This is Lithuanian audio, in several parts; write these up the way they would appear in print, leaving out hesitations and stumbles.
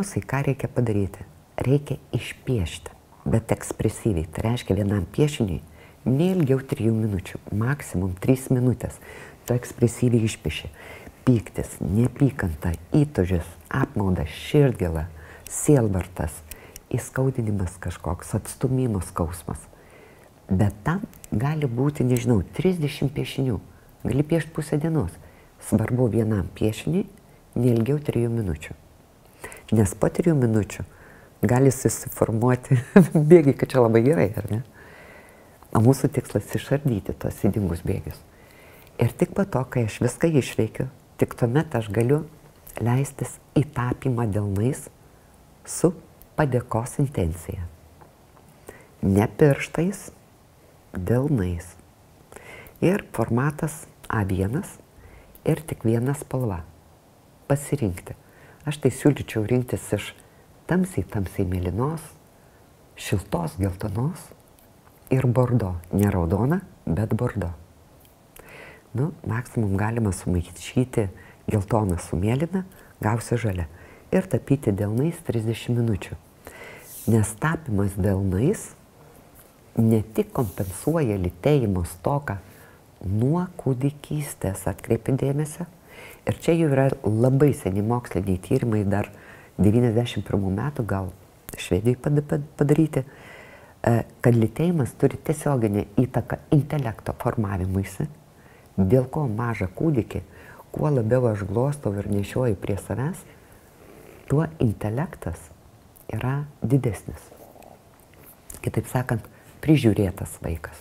pirmiausiai, ką reikia padaryti? Reikia išpiešti, bet ekspresyviai. Tai reiškia vienam piešiniui neilgiau 3 minučių, maksimum 3 minutės. Tu ekspresyviai išpieši. Pyktis, neapykanta, įtūžis, apmaudas, širdgėla, sielvartas, įskaudinimas kažkoks, atstūmimo skausmas. Bet tam gali būti, nežinau, 30 piešinių. Gali piešti pusę dienos. Svarbu vienam piešiniui neilgiau 3 minučių. Nes po 3 minučių gali susiformuoti bėgiai, kad čia labai gerai, ar ne? O mūsų tikslas išardyti tos ydingus bėgius. Ir tik po to, kai aš viską išveikiu, tik tuomet aš galiu leistis į tapymą delnais su padėkos intencija. Ne pirštais, delnais. Ir formatas A1 ir tik viena spalva. Pasirinkti. Aš tai siūlyčiau rinktis iš tamsiai mėlynos, šiltos geltonos ir bordo. Ne raudona, bet bordo. Nu, maksimum galima sumaišyti geltoną su mėlyna, gausi žalia. Ir tapyti delnais 30 minučių. Nes tapimas delnais ne tik kompensuoja lytėjimo stoką nuo kūdikystės, atkreipi dėmesio. Ir čia jau yra labai seni moksliniai tyrimai, dar 91 metų gal Švedijoje padaryti, kad lytėjimas turi tiesioginę įtaką intelekto formavimuisi, dėl ko mažą kūdikį, kuo labiau aš glostau ir nešioju prie savęs, tuo intelektas yra didesnis. Kitaip sakant, prižiūrėtas vaikas.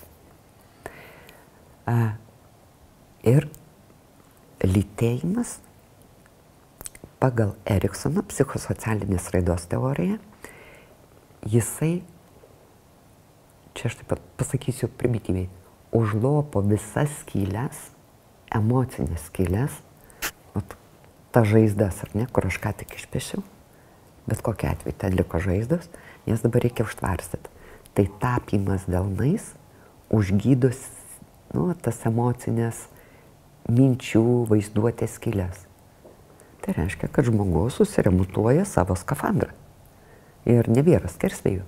Ir lytėjimas pagal Eriksono psichosocialinės raidos teoriją, jisai, čia aš taip pat pasakysiu primityviai, užlopo visas skylės, emocinės skylės, ta žaizdas, ar ne, kur aš ką tik išpiešiau, bet kokia atveju ten liko žaizdos, nes dabar reikia užtvarstyti. Tai tapymas delnais užgydos tas emocinės minčių, vaizduotės skylės. Tai reiškia, kad žmogus susiremontuoja savo skafandrą. Ir nebėra skersvėjų.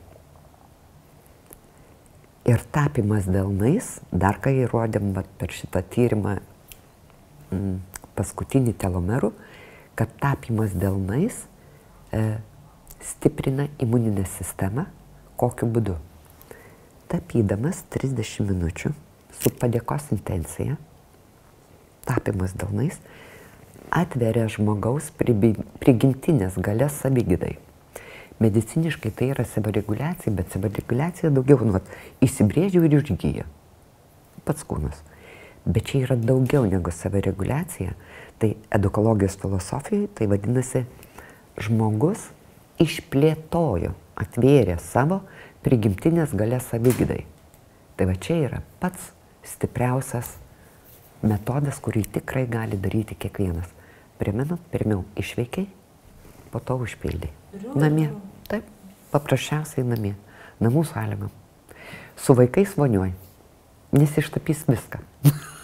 Ir tapimas delnais, dar kai įrodėm per šitą tyrimą paskutinį telomerų, kad tapimas delnais stiprina imuninę sistemą. Kokiu būdu? Tapydamas 30 minučių su padėkos intencija, tapimas delnais, atveria žmogaus prigimtinės galias savigydai. Mediciniškai tai yra savireguliacija, bet savireguliacija daugiau įsibrėžiau ir išgyja. Pats kūnas. Bet čia yra daugiau negu savireguliacija. Tai edukologijos filosofijoje tai vadinasi, žmogus išplėtojo, atvėrė savo prigimtinės galias savigydai. Tai va čia yra pats stipriausias metodas, kurį tikrai gali daryti kiekvienas. Primenu, pirmiau išveikiai, po to užpildai. Namie. Taip, paprasčiausiai namie. Namų sąlygom. Su vaikais vonioj. Nes ištapys viską.